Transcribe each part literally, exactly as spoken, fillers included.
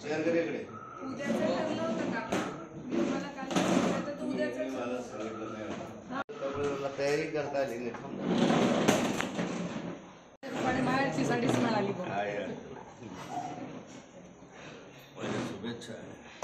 उद्याचं ठरलं होतं का? मी तुम्हाला काल सांगितलं तर तू उद्याचं मला सांगितलं नाही. तयारी करता आली नाही. पण बाहेरची साडीच मिळाली बघ. शुभेच्छा.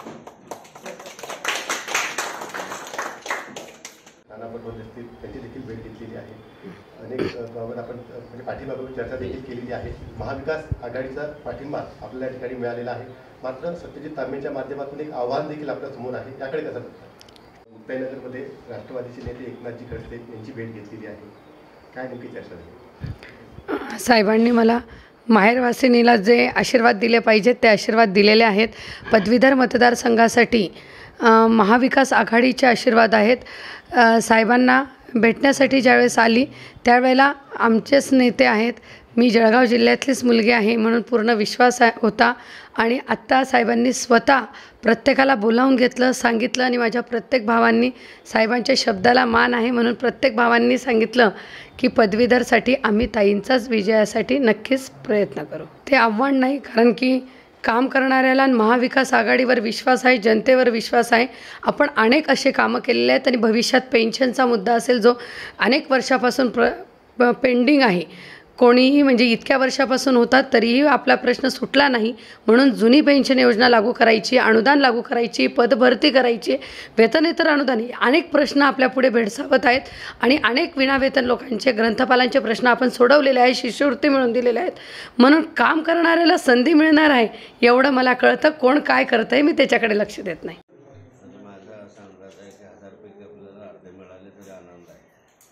नाना पटोले असतील त्यांची देखील भेट घेतलेली आहे. अनेक बाबत आपण म्हणजे पाठिंबाबाबत चर्चा देखील केलेली आहे. महाविकास आघाडीचा पाठिंबा आपल्याला या ठिकाणी मिळालेला आहे. मात्र सत्यजित तांबेच्या माध्यमातून एक आव्हान देखील आपल्या समोर आहे. याकडे कसं बघता? मुक्ताईनगरमध्ये राष्ट्रवादीचे नेते एकनाथजी खडसे यांची भेट घेतलेली आहे. काय नेमकी चर्चा झाली? साहेबांनी मला माहेरवासिनीला जे आशीर्वाद दिले पाहिजेत ते आशीर्वाद दिलेले आहेत. पदवीधर मतदारसंघासाठी महाविकास आघाडीचे आशीर्वाद आहेत. साहेबांना भेटण्यासाठी ज्यावेळेस आली त्यावेळेला आमचेच नेते आहेत. मी जळगाव जिल्ह्यातलीच मुलगी आहे म्हणून पूर्ण विश्वास होता. आणि आत्ता साहेबांनी स्वतः प्रत्येकाला बोलावून घेतलं, सांगितलं. आणि माझ्या प्रत्येक भावांनी साहेबांच्या शब्दाला मान आहे म्हणून प्रत्येक भावांनी सांगितलं की पदवीधरसाठी आम्ही ताईंचाच विजयासाठी नक्कीच प्रयत्न करू. ते आव्हान नाही, कारण की काम करणाऱ्याला महाविकास आघाडीवर विश्वास आहे, जनतेवर विश्वास आहे. आपण अनेक असे कामं केलेले आहेत. आणि भविष्यात पेन्शनचा मुद्दा असेल जो अनेक वर्षापासून प्र पेंडिंग आहे. कोणीही म्हणजे इतक्या वर्षापासून होता तरीही आपला प्रश्न सुटला नाही. म्हणून जुनी पेन्शन योजना लागू करायची, अनुदान लागू करायची, पदभरती करायची, वेतनेतर अनुदान, अनेक प्रश्न आपल्या पुढे भेडसावत आहेत. आणि अनेक विनावेतन लोकांचे, ग्रंथपालांचे प्रश्न आपण सोडवलेले आहेत, शिष्यवृत्ती मिळवून दिलेल्या आहेत. म्हणून काम करणाऱ्याला संधी मिळणार आहे एवढं मला कळतं. कोण काय करतं आहे मी त्याच्याकडे लक्ष देत नाही. माझा असा अंदाज आहे की हजारपैकी आपल्याला अर्धे मिळाले तरी आनंद आहे.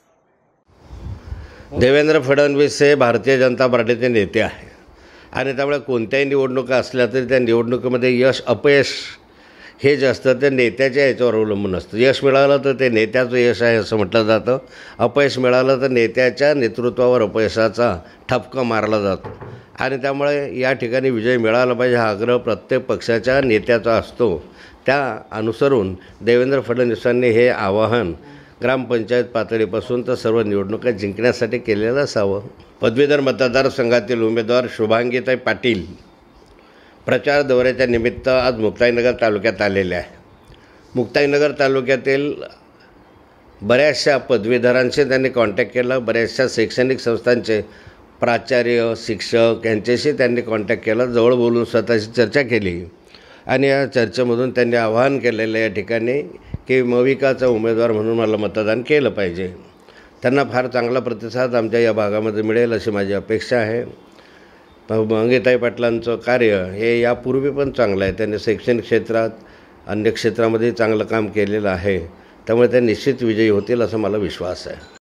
देवेंद्र फडणवीस हे भारतीय जनता पार्टीचे नेते आहे आणि त्यामुळे कोणत्याही निवडणुका असल्या तरी त्या निवडणुकीमध्ये यश अपयश हे जे असतं ते नेत्याच्या याच्यावर अवलंबून असतं. यश मिळालं तर ते नेत्याचं यश आहे असं म्हटलं जातं. अपयश मिळालं तर नेत्याच्या नेतृत्वावर अपयशाचा ठपका मारला जातो. आणि त्यामुळे या ठिकाणी विजय मिळाला पाहिजे हा आग्रह प्रत्येक पक्षाच्या नेत्याचा असतो. त्या अनुसरून देवेंद्र फडणवीसांनी हे आवाहन ग्रामपंचायत पातळीपासून तर सर्व निवडणुका जिंकण्यासाठी केलेलं असावं. पदवीधर मतदारसंघातील उमेदवार शुभांगीताई पाटील प्रचार दौऱ्याच्या निमित्त आज मुक्ताईनगर तालुक्यात आलेले आहे. मुक्ताईनगर तालुक्यातील बऱ्याचशा पदवीधरांशी त्यांनी कॉन्टॅक्ट केला. बऱ्याचशा शैक्षणिक संस्थांचे प्राचार्य, शिक्षक यांच्याशी त्यांनी कॉन्टॅक्ट केला. जवळ बोलून स्वतःशी चर्चा केली. आणि या चर्चेमधून त्यांनी आवाहन केलेलं या ठिकाणी की महाविकासचा उमेदवार म्हणून मला मतदान केलं पाहिजे. त्यांना फार चांगला प्रतिसाद आमच्या या भागामध्ये मिळेल अशी माझी अपेक्षा आहे. मंगेताई पाटलांचं कार्य हे यापूर्वी पण चांगलं आहे. त्यांनी शैक्षणिक क्षेत्रात, अन्य क्षेत्रामध्ये चांगलं काम केलेलं आहे. त्यामुळे ते निश्चित विजयी होतील असा मला विश्वास आहे.